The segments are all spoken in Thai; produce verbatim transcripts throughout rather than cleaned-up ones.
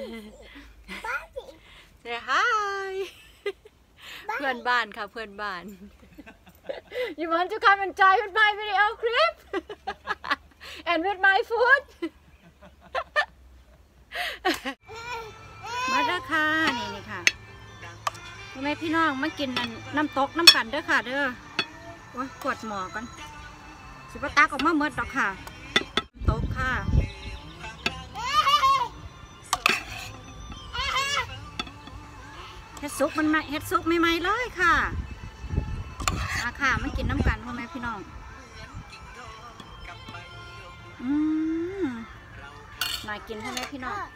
Say hi เพื่อนบ้านค่ะเพื่อนบ้าน You want to come and try with my video clip and with my food มาเด้อค่ะนี่นี่ค่ะพ่อแม่พี่น้องมากินน้ำตกน้ำกันเด้อค่ะเด้อโอ้ยกดหมอกันสิบตักออกมาเมื่อดอกค่ะน้ำตกค่ะเฮ็ดซุปมันเฮ็ดซุปใหม่ๆเลยค่ะอาค่ะมากินน้ำกันพ่อแม่พี่น้องอืมมากินพ่อแม่พี่น้อง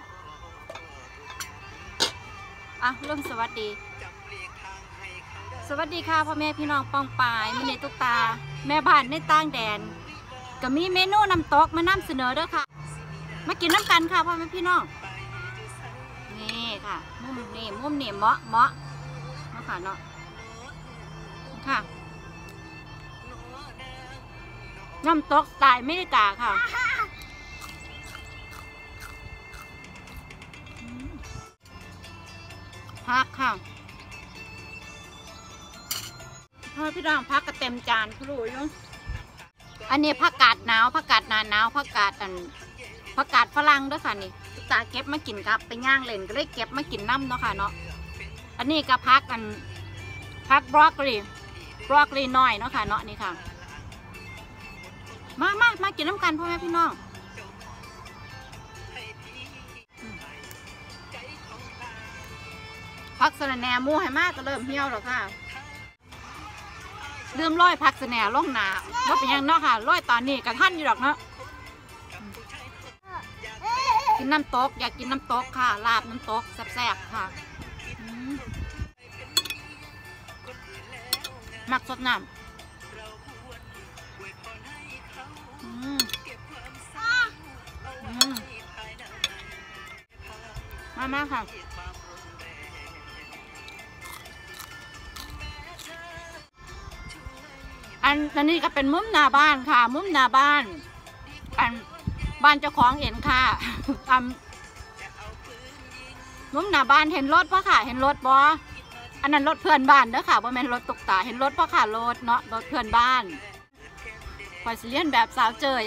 อ่ะเริ่มสวัสดีสวัสดีค่ะพ่อแม่พี่น้องปองปายมินิตุกตาแม่บ้านในต่างแดนก็มีเมนูน้ำตกมานำเสนอเด้อค่ะมากินน้ำกันค่ะพ่อแม่พี่น้องนี่ค่ะมุมนี่มุมนี่เหมาะเหมาะเนาะค่ะเนาะค่ะน้ำตกสไตล์อเมริกาค่ะพักค่ะพ่อพี่น้องพักก็เต็มจานพลุยอันนี้ผักกาดหนาวผักกาดหนาหนาวผักกาดอันผักกาดฝรั่งด้วยค่ะนี่ตาเก็บมากินครับไปย่างเล่นก็เลยเก็บมากินน้ำเนาะค่ะเนาะอันนี้ก็พักอันพักบรอกโคลีบรอกโคลีน้อยเนาะค่ะเนาะนี่ค่ะมามามากินน้ำกันพ่อแม่พี่น้องพักสะแหน่มูให้มากก็เริ่มเหี่ยวแล้วค่ะเริ่มร้อยพักสะแหน่ล่องหนาว่าเป็นยังเนาะค่ะร้อยตอนนี้กระท่านอยู่หรอกเนาะกินน้ำตกอยากกินน้ำตกค่ะลาบน้ำตกแซ่บๆค่ะมักสดน้ำมามาค่ะอันอันนี้ก็เป็นมุมหน้าบ้านค่ะมุมหน้าบ้านอันบ้านเจ้าของเห็นค่ะอันมุมหน้าบ้านเห็นรถปะค่ะเห็นรถบออันนั้นรถเพื่อนบ้านเด้อค่ะบ่แม่นรถตุกตาเห็นรถปะค่ะรถเนาะรถเพื่อนบ้านคอยสิเลียนแบบสาวเจย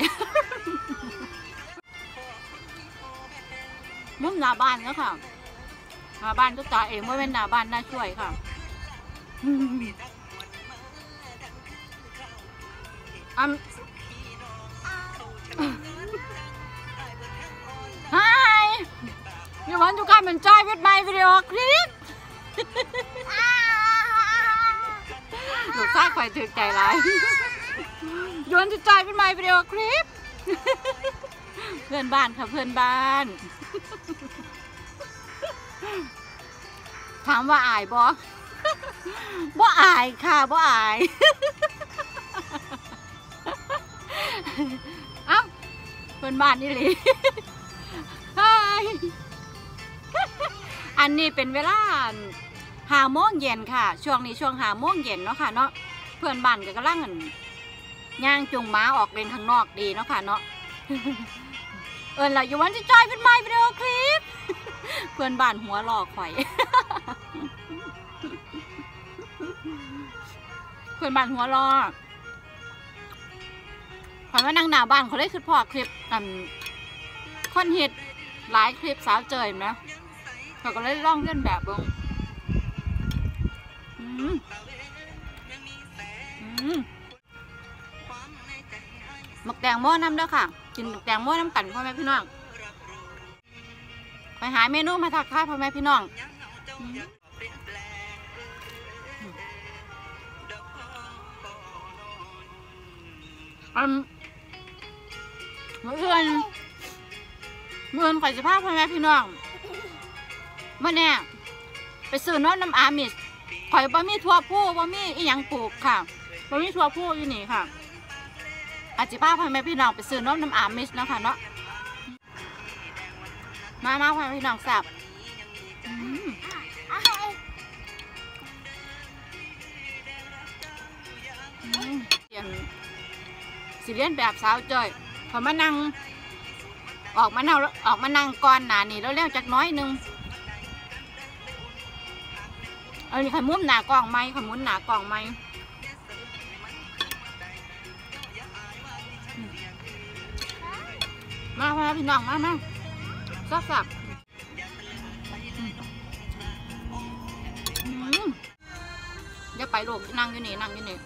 มุมหน้าบ้านเนาะค่ะหน้าบ้านตุกตาเองบ่แม่นหน้าบ้านน่าช่วยค่ะอืมHi you want to come and try with my video clip ลูกชายคอยถือใจร้าย you want to try with my video clip เพื่อนบ้านค่ะเพื่อนบ้านถามว่าอายบ่บ่อายค่ะบ่อายเอ้าเพื่อนบ้านนี่เลยอันนี้เป็นเวลาห้าโมงเย็นค่ะช่วงนี้ช่วงห้าโมงเย็นเนาะค่ะเนาะเพื่อนบ้านก็กำลังย่างจุงม้าออกเล่นข้างนอกดีเนาะค่ะเนาะเออแล้วอยู่วันจะจอยเป็นไมค์วิดีโอคลิปเพื่อนบ้านหัวหลอกข่อยเพื่อนบ้านหัวหลอกข่อยว่านั่งหน้าบ้านเขาได้คือพอคลิปกันคนฮิตหลายคลิปสาวเจยนะเขาก็เลยลองเล่นแบบบ้างหมักแตงโมน้ำเด้อค่ะกินหมักแตงโมน้ำกันพ่อแม่พี่น้องไปหาเมนูมาทักทายพ่อแม่พี่น้องอืมเมื่อคืนเมื่อคืนข่อยจะพาพ่อแม่พี่น้องเมื่อเนี่ยไปซื้อน้ำน้ำอามิสข่อยบะมี่ทั่วผู้บะมี่อีหยังปลูกค่ะบะมี่ทั่วผู้อยู่นี่ค่ะอาจจะพาพ่อแม่พี่น้องไปซื้อน้ำน้ำอามิสนะคะเนาะมามาพ่อแม่พี่น้องแซ่บเรียนสิเรียนแบบสาวเจยพอมานั่งออกมาเน่าออกมานั่งก่อนหนานี่แล้วเร็วจากน้อยนึงเออนี่ไข่มุ้มหนากล่องไหมไข่มุ้มหนากล่องไหมมาพาพี่น้องมามาซับซับอย่าไปลูกนั่งอยู่นี่นั่งอยู่นี่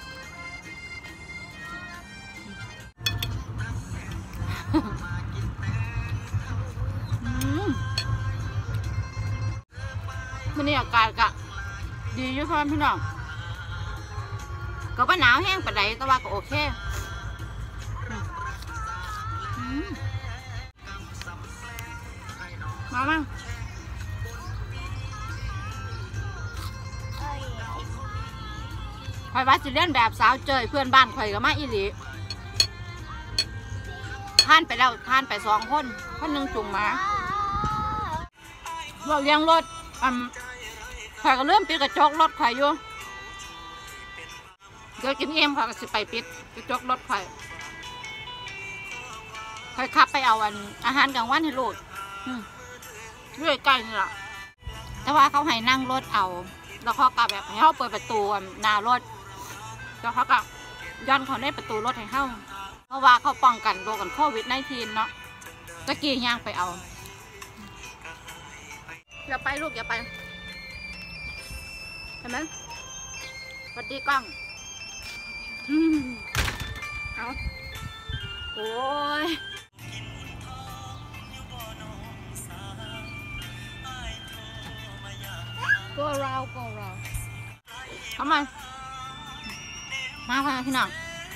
วันนี้อากาศกะดีอยู่ค่ะพี่น้องก็ว่าหนาวแห้งปานใดแต่ว่าก็โอเคมามั่งข่อยว่าสิเล่นแบบสาวเจยเพื่อนบ้านข่อยก็มาอีหลีท่านไปแล้วท่านไปสองคนคนหนึ่งจุงมาเราเลี้ยงรถอ่าข่อยก็เริ่มปิดกระจกรถข่อยอยู่เดี๋ยวกินเอ็มข่อยก็สิไปปิดกระจกรถข่อยข่อยขับไปเอาอันอาหารกลางวันให้ลูกเรื่อยใกล้นี่แหละแต่ว่าเขาให้นั่งรถเอาแล้วเขากลับแบบให้เขาเปิดประตูหน้ารถแล้วเขาก็ย้อนเขาในประตูรถให้เขาเพราะว่าเขาป้องกันโรคกันโควิด สิบเก้า เนาะตะกี้ย่างไปเอาอย่าไปลูกอย่าไปเห็นไหมสวัสดีกล้องเอาโอ้ยก็เราก็เราทำไมมาค่ะพี่น้อง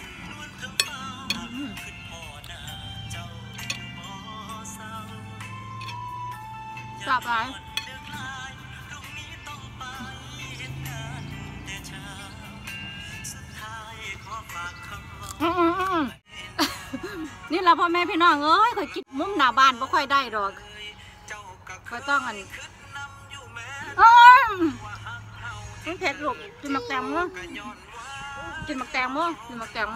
จับไปนี่เราพ่อแม่พี่น้องเอ้ยเคยกินมุ้มหน้าบ้านไม่ค่อยได้หรอกก็ต้องอันเอ้ยมันเผ็ดลูกกินหมักแตงโมกินหมักแตงโมกินหมักแตงโม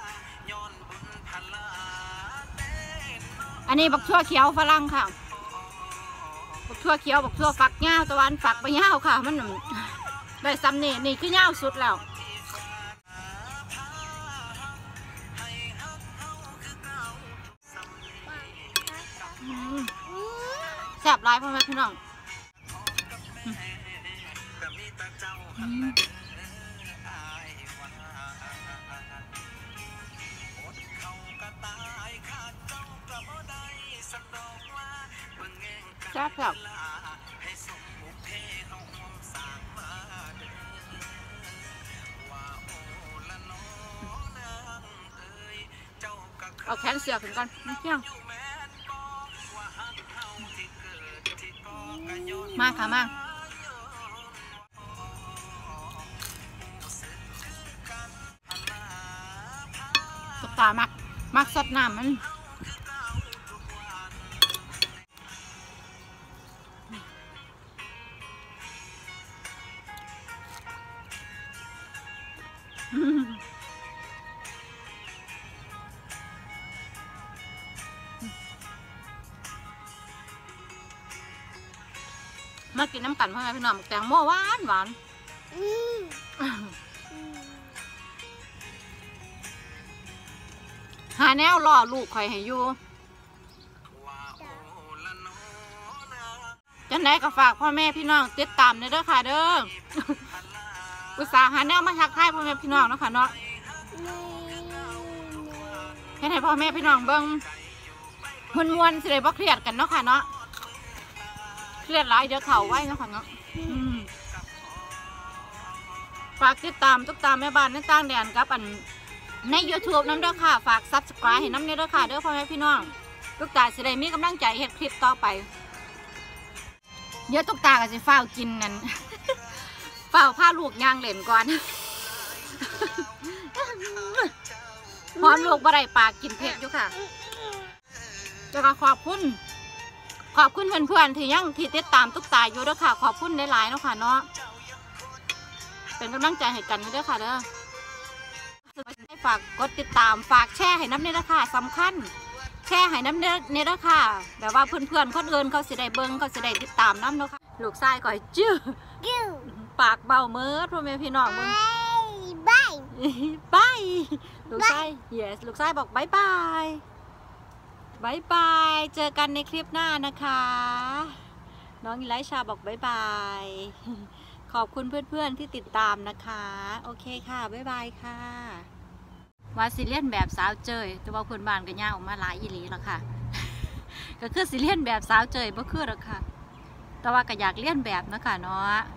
อันนี้บักชั่วเขียวฝรั่งค่ะบักชั่วเขียวบักชั่วฝักเงาตะวันฝักไปเงาค่ะมันได้ซ้ำนี่นี่คือเงาสุดแล้วแซ่บร้ายพ่อแม่พี่น้องแซ่บครับเอาแขนเสียขึ้นก่อนไม่เที่ยงมาค่ะมาตุ๊กตามักมักสดน้ำมันมากินน้ำกันพ่อแม่พี่น้องแตงโมหวานหวานหาแนวล่อลูกคอยให้อยู่จันไหนก็ฝากพ่อแม่พี่น้องติดตามเด้อค่ะเด้ออุตส่าห์หาแนวมาทักทายพ่อแม่พี่น้องเนาะค่ะเนาะให้ให้พ่อแม่พี่น้องเบิ่งมวนๆสิได้บ่เครียดกันเนาะค่ะเนาะเครียดหลายเดี๋ยวเข่าไว้นะค่ะเนาะฝากติดตามตุ๊กตาแม่บ้านในต่างแดนกับอันใน ยูทูบ น้ำเด้อค่ะฝาก ซับสไครบ์ ให้น้ำเด้อค่ะเด้อพ่อแม่พี่น้องตุ๊กตาสิได้มีกำลังใจเฮ็ดคลิปต่อไปเดี๋ยวตุ๊กตาก็สิเฝ้ากินนั่นเฝ้าผ้าลูกย่างเล่นก่อนพร้อมลูกบ่ได้ปากกินเผ็ดอยู่ค่ะจะขอบคุณขอบคุณเพื่อนๆที่ยังที่ติดตามตุ๊กตาอยู่ด้วยค่ะขอบคุณหลายๆเนาะค่ะเนาะเป็นกำลังใจให้กันด้วยค่ะเด้อให้ฝากกดติดตามฝากแชร์ให้น้ำนี่ละค่ะสำคัญแชร์ให้น้ำเนเด้อค่ะแบบว่าเพื่อนๆคนอื่นเขาสิได้เบิ่งเขาสิได้ติดตามน้ำเนาะค่ะลูกชายก่อยจื้อปากเบาเมิดพ่อแม่พี่น้องมึงบายบายลูกชาย yes ลูกชายบอกบายบายบายบายเจอกันในคลิปหน้านะคะน้องอิไลชาบอกบายบายขอบคุณเพื่อนๆที่ติดตามนะคะโอเคค่ะบายบายค่ะว่าสิเลียนแบบสาวเจยแต่ว่าเพื่อนบ้านก็ย่าออกมาหลายอีหลีแล้วค่ะ ก็คือสิเลียนแบบสาวเจยบ่คือหรอกค่ะแต่ว่าก็อยากเลียนแบบนะคะเนาะ